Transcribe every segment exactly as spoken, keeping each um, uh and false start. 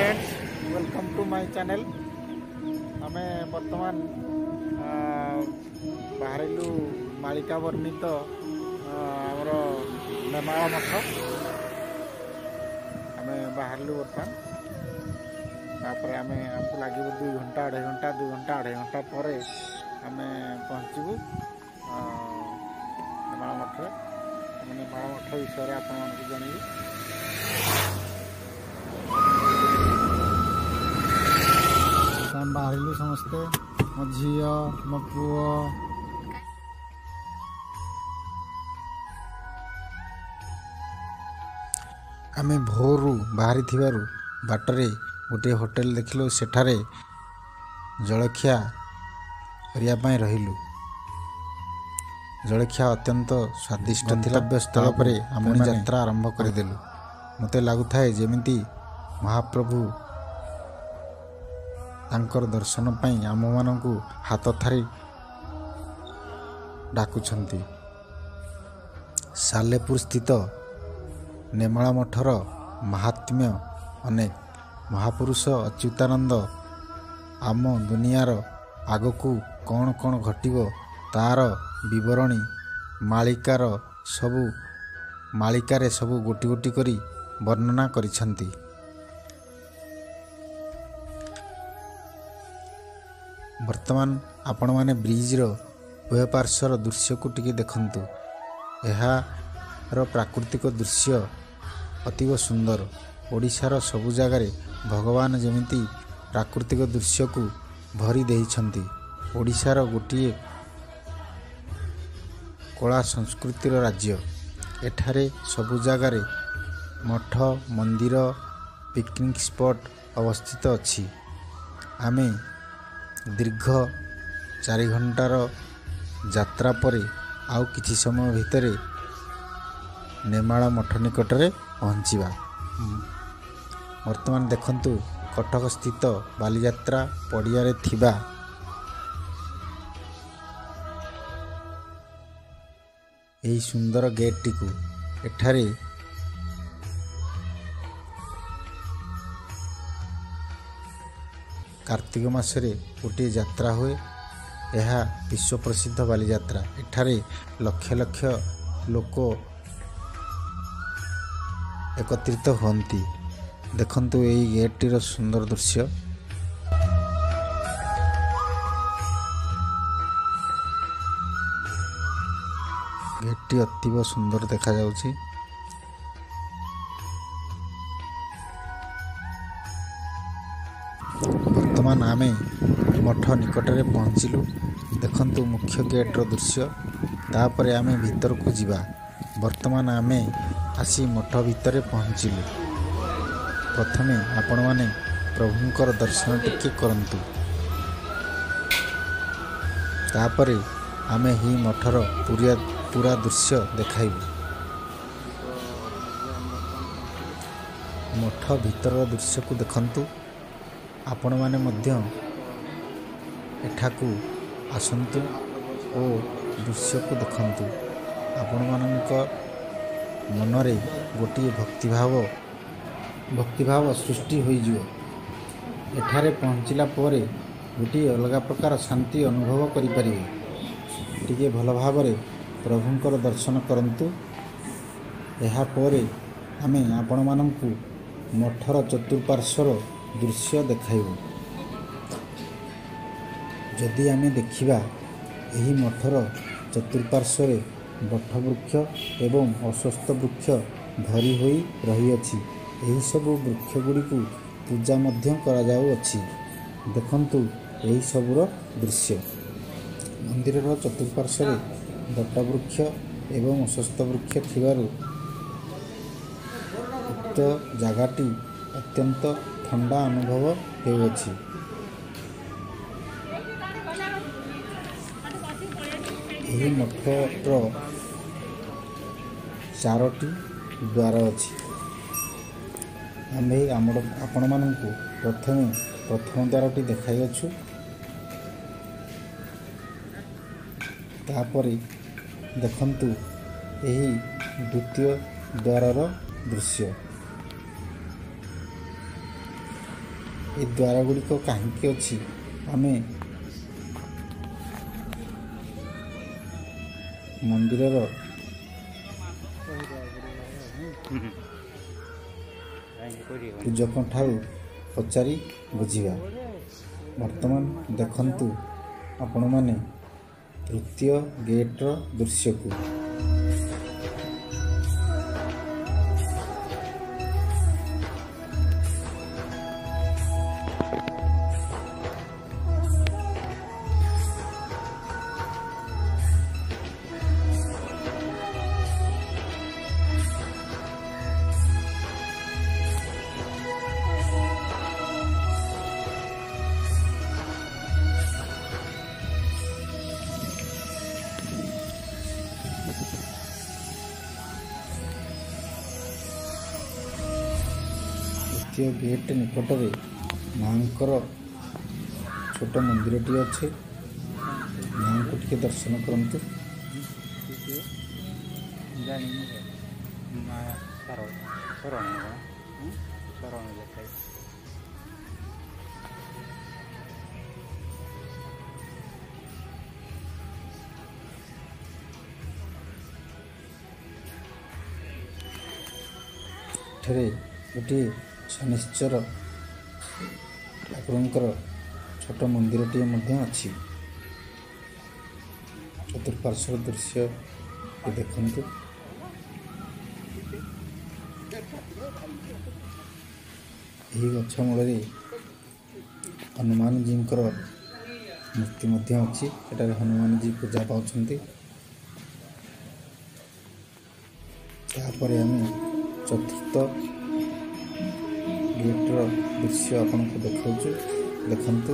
Friends, welcome to my channel. आमे बर्तमान बाहरिलु मालिका वर्णित आमर नेमाल मठ आमे बाहरिलु बर्तमान तापर आमे हमको लगे दुई घंटा अढ़ाई घंटा दुई घंटा अढ़ाई घंटा पर आमे पहुँचबू नेमाल मठ। नेमाल मठ विषय आप जनइबी। बाहरिलु समस्ते मो झी मो पुओ आमे भोरु बाहरी थिबारु बाटरे गोटे होटेल देखिलु। सेठारे जलखिया करिया पई रहिलु। जलखिया अत्यंत स्वादिष्ट गंतव्य स्थल पर आम यात्रा आरंभ करदेलु। मते लागुथाए जेमिति महाप्रभु तांकर दर्शन पाई आम मानकु हाथ थारी डाकुछंती। सालेपुर स्थित नेमाल मठर महात्म्य अनेक। महापुरुष अच्युतानंद आम दुनियार आगकू कौन कौन घटिबो तार विवरणी मालिकार सबु मालिकारे सबु गोटी गोटी करी वर्णना करिछंती। वर्तमान आपण माने ब्रिज रो उभय पार्श्वर दृश्य को टिके देखंतु। एहार प्राकृतिक दृश्य अतीव सुंदर। ओडिशार सबु जगार भगवान जेमिति प्राकृतिक दृश्य को भरी देइछंती। ओडिशार गोटिए कला संस्कृतिर राज्य। एठारे सबु जगार मठ मंदिर पिकनिक स्पॉट अवस्थित अछि। आमे दीर्घ चारि घंटार यात्रा परे आउ किछि समय भितरे नेमाल मठ निकटरे पहुँचीबा। वर्तमान देखंतु कटक स्थित बालीयात्रा पड़िया रे थिबा एही सुंदर गेट टिकु। एठारे कार्तिक मासरे गोटे यात्रा हुए। यह विश्व प्रसिद्ध बालीयात्रा। एठारे लक्ष लक्ष लोक एकत्रित होती। देखंतु यही गेटटीर सुंदर दृश्य। गेटटी अतीव सुंदर देखा जाउछि। वर्तमान आमे मठ निकटरे पहुँचिलु। देखंतु मुख्य गेट्र दृश्य। तापरे आमे भीतर को जिबा। वर्तमान आमे आसी मठ भितरे पहुँचिलु। प्रथमे आपण माने प्रभुंकर दर्शन टिके करंतु। तापरे आमे ही मठर पूरा पूरा दृश्य देखाइबु। मठ भीतर दृश्य को देखंतु। आपण माने मध्य एठाकू आसंतु ओ दृश्य को देखंतु। आपण मानक मनरे गोटे भक्तिभाव भक्तिभाव सृष्टि होइजिवो। एठारे पहुँचला परे गोटे अलग प्रकार शांति अनुभव करि परिबे। टिके भल भावरे प्रभुंकर दर्शन करंतु। एहा परे आमे आपण मानकू मठर चतुर्पार्श्वर दृश्य देखाइबु। जदि आमे देखिबा एही मठर चतुर्पार्श्वरे बठ वृक्ष एवं अश्वत्थ वृक्ष भरी होई रही अछि। एही सबु वृक्ष गुडी को पूजा मध्य करा जाउ अछि। देखंतु एही सबुर दृश्य। मंदिरर चतुर्पार्श्वरे बट वृक्ष एवं अश्वत्थ वृक्ष थिबारु उक्त जगाटी अत्यंत ठंडा अनुभव हेउछि। एही मठर चारोटी द्वार अछि। आमे आमर आपण मानकु प्रथमे प्रथम द्वारटी देखाई अछु। तापरे देखंतु एही द्वितीय द्वारर दृश्य। ए द्वार गुड़िक कहीं अच्छी आमे मंदिर पूजक ठारू पचारि बुझिबा। वर्तमान देखंतु आपण माने तृतीय गेट्र दृश्य को। द्वितीय गेट निकट में माँकर छोट मंदिरटी अच्छे। माँ को टे दर्शन करंतु। ठरे गोटे शनिश्चर ठाकुरंकर छोट मंदिरटीए मध्य अच्छी। चतुर्पार्श्व दृश्य देखंतु। यही गछ मूल हनुमान जी मूर्ति मध्य अच्छी। एटारे हनुमान जी पूजा पाउछंती। तापर आम चतुर्थ गेट्र दृश्य आपन को देखाऊँ। देखंतु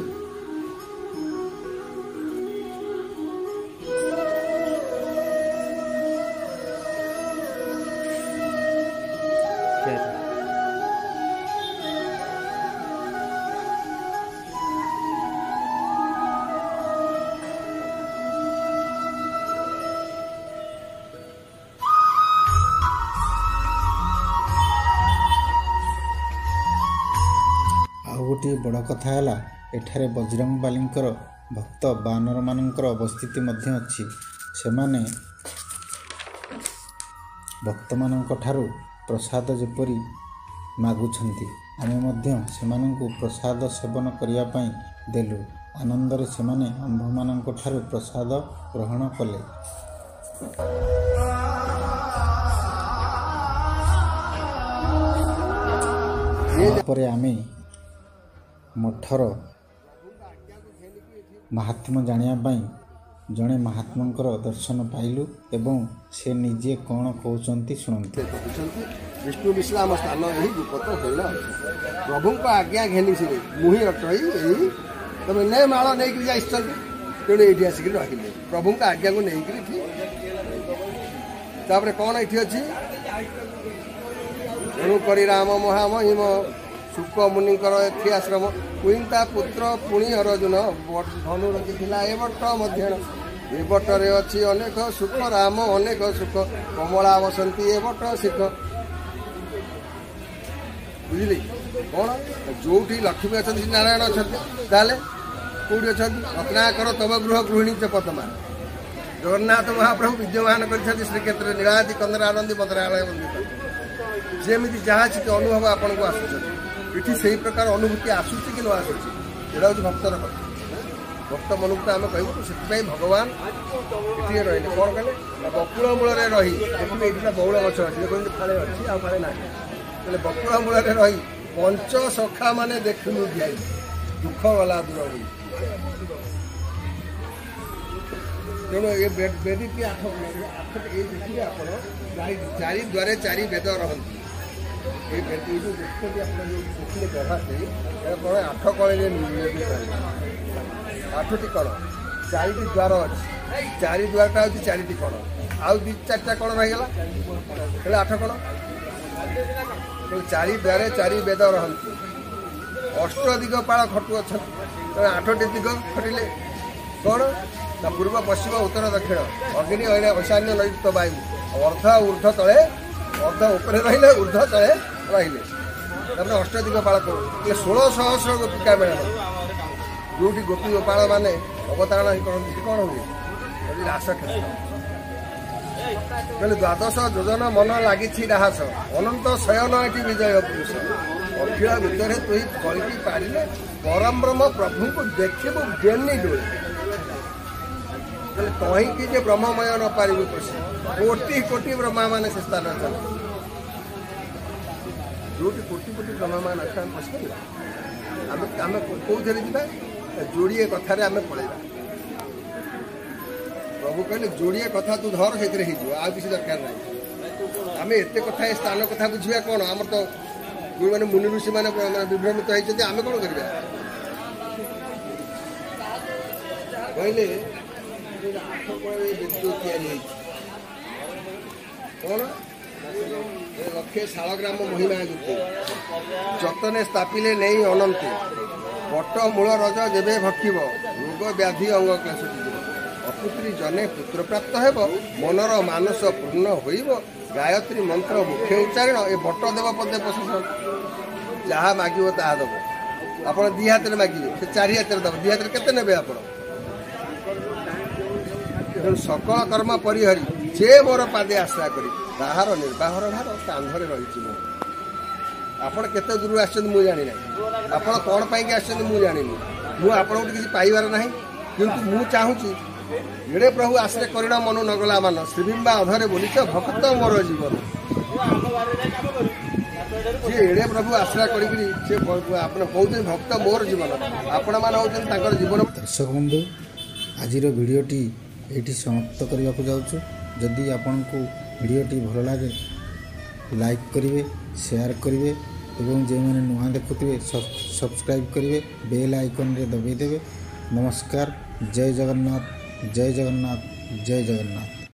गोटे बड़ कथा है एठारे बजरंग बालींकर भक्त बानर मानकर अवस्थिति मध्य अच्छी। सेमाने भक्त मानक ठारू प्रसाद जेपरी मागुछंती आमे मध्य सेमानंकु प्रसाद सेवन करिया पई देलु। आनंदरे सेमाने आंभ मानक ठारू प्रसाद ग्रहण कले। तापरे आमे मठर महात्मा जानिया पाई जड़े महात्मा दर्शन पाइलु एवं से निजे कौन कहते शुणु। विष्णु विश्राम स्थान यही गुप्त होना प्रभु को आज्ञा घेनी मुही अटई तुम ने माल नहीं जा तेणु ये आसिक रखिले प्रभु को आज्ञा को नहीं तापर कौन ये अच्छी तेणुक राम महामहिम शुक मुनिकर एथि आश्रम कुइंता पुत्र पुणी अर्जुन धनु रखिला एवट मध्य एवटरे अच्छी अनेक सुख राम अनेक सुख कमला बसंती एवट शिख बुझिले कौन जो लक्ष्मी अच्छा नारायण अच्छा कौटी अच्छा रत्नाकर तब गृह गृहिणी च पद्मा जगन्नाथ महाप्रभु विद्यमान कर श्रीक्षेत्र नीलादि कंदरानंदी मदरालय मंदिर जमी जहाँ से अनुभव आपन को आसुच्च ये से प्रकार अनुभूति आसूसी कि न आसूसी यहाँ हूँ भक्तर कथा। भक्त मन को आम कहूँ से भगवान ये रही कौन कहे बकुल मूल रही देखिए ये बौल गछ अच्छी देखते फाड़े अच्छी आ फाड़े ना बकुल मूल रही पंच सखा मैंने देखलु दिया दुख गला दूर हुई तेणु ये बेदी आठ आठ ये देखिए आप चारि द्वारे चारि वेद रहती ये जो देखते आप देखिए गढ़ा से कौन आठ कड़े आठटी कण चार द्वार अच्छी चार द्वारटा हूँ चार कण आउ दी चार्टा कण रहीगला आठ कण चार द्वारे चार वेद रहती अष्ट दिगपाल खटु अच्छा आठटी दिग खटिले कौन ना पूर्व पश्चिम उत्तर दक्षिण अग्नि ईशान्य नैऋत्य वायु अर्ध ऊर्ध तले अर्ध उपरे रहिले ऊर्ध तले रहिले ତାପରେ ଅଷ୍ଟଦିଗପାଳ କରୁ ହେଲେ ଷୋଳ ସହସ୍ର ଗୋପିକା ମେଳନ ଯୋଉଠି ଗୋପୀ ଗୋପାଳ ମାନେ ଅବତାରଣ କରନ୍ତି ସେ କ'ଣ ହୁଏ ରାସକ୍ଷେତ୍ର କହିଲେ ଦ୍ୱାଦଶ ଯୋଜନ ମନ ଲାଗିଛି ରାହାସ ଅନନ୍ତ ଶୟନ ଏଠି ବିଜୟ ପୁରୁଷ ଅଖିଳ ଭିତରେ ତୁଇ କରିକି ପାରିଲେ ପରମ ବ୍ରହ୍ମ ପ୍ରଭୁଙ୍କୁ ଦେଖିବୁ ବେନି ଡୋଳି କହିଲେ ତହିଁକି ଯେ ବ୍ରହ୍ମମୟ ନ ପାରିବୁ ପଶି କୋଟି କୋଟି ବ୍ରହ୍ମା ମାନେ ସେ ସ୍ଥାନ ଅଛନ୍ତି ଯୋଉଠି କୋଟି କୋଟି ବ୍ରହ୍ମା ମାନେ ଅଛନ୍ତି ଆମେ ପଶିପାରିବା ଆମେ ଆମେ କୋଉଥିରେ ଯିବା ଯୋଡ଼ିଏ କଥାରେ ଆମେ ପଳେଇବା ପ୍ରଭୁ କହିଲେ ଯୋଡ଼ିଏ କଥା ତୁ ଧର ସେଥିରେ ହେଇଯିବ ଆଉ କିଛି ଦରକାର ନାହିଁ ଆମେ ଏତେ କଥା ଏ ସ୍ଥାନ କଥା ବୁଝିବା କ'ଣ ଆମର ତ ଯେଉଁମାନେ ମୁନି ଋଷିମାନେ ବିଭ୍ରମିତ ହେଇଛନ୍ତି ଆମେ କ'ଣ କରିବା କହିଲେ ଆଠ କୋଣରେ ବିଦ୍ୟୁତ ତିଆରି ହେଇଛି କ'ଣ ଲକ୍ଷେ ଶାଳଗ୍ରାମ ମହିମା ଯୁକ୍ତ ଯତନେ ସ୍ଥାପିଲେ ନେଇ ଅନନ୍ତେ ବଟ ମୂଳ ରଜ ଯେବେ ଭକିବ ରୋଗ ବ୍ୟାଧି ଅଙ୍ଗ କ୍ଲେଶ ଯିବ ଅପୁତ୍ରୀ ଜନେ ପୁତ୍ର ପ୍ରାପ୍ତ ହେବ ମନର ମାନସ ପୂର୍ଣ୍ଣ ହୋଇବ ଗାୟତ୍ରୀ ମନ୍ତ୍ର ମୁଖ୍ୟ ଉଚ୍ଚାରଣ ଏ ବଟ ଦେବ ପଦେ ପ୍ରଶାସନ ଯାହା ମାଗିବ ତାହା ଦେବ ଆପଣ ଦୁଇ ହାତରେ ମାଗିବେ ସେ ଚାରି ହାତରେ ଦେବ ଦୁଇ ହାତରେ କେତେ ନେବେ ଆପଣ ତେଣୁ ସକଳ କର୍ମ ପରିହରି ଯେ ମୋର ପାଦେ ଆଶ୍ରା କରି ତାହାର ନିର୍ବାହର ଭାର କାନ୍ଧରେ ରହିଛି ମୁଁ ଆପଣ କେତେ ଦୂରରୁ ଆସିଛନ୍ତି ମୁଁ ଜାଣିନାହିଁ ଆପଣ କ'ଣ ପାଇଁକି ଆସିଛନ୍ତି ମୁଁ ଜାଣିନି ମୁଁ ଆପଣଙ୍କୁ କିଛି ପାଇବାର ନାହିଁ କିନ୍ତୁ ମୁଁ ଚାହୁଁଛି ଏଡ଼େ ପ୍ରଭୁ ଆସିଲେ କରିଣ ମନୁ ନଗଲା ମାନ ଶ୍ରୀବିମ୍ବା ଅଧରେ ବୋଲିଛ ଭକ୍ତ ମୋର ଜୀବନ ସିଏ ଏଡ଼େ ପ୍ରଭୁ ଆଶ୍ରା କରିକିରି ସେ ଆପଣ କହୁଛନ୍ତି ଭକ୍ତ ମୋର ଜୀବନ ଆପଣମାନେ ହେଉଛନ୍ତି ତାଙ୍କର ଜୀବନ ଦର୍ଶକ ବନ୍ଧୁ ଆଜିର ଭିଡ଼ିଓଟି ଏଇଠି ସମାପ୍ତ କରିବାକୁ ଯାଉଛୁ ଯଦି ଆପଣଙ୍କୁ ଭିଡ଼ିଓଟି ଭଲ ଲାଗେ ଲାଇକ୍ କରିବେ ସେୟାର କରିବେ ଏବଂ ଯେଉଁମାନେ ନୂଆ ଦେଖୁଥିବେ ସବସ୍କ୍ରାଇବ୍ କରିବେ ବେଲ୍ ଆଇକନ୍ରେ ଦବାଇ ଦେବେ ନମସ୍କାର ଜୟ ଜଗନ୍ନାଥ ଜୟ ଜଗନ୍ନାଥ ଜୟ ଜଗନ୍ନାଥ।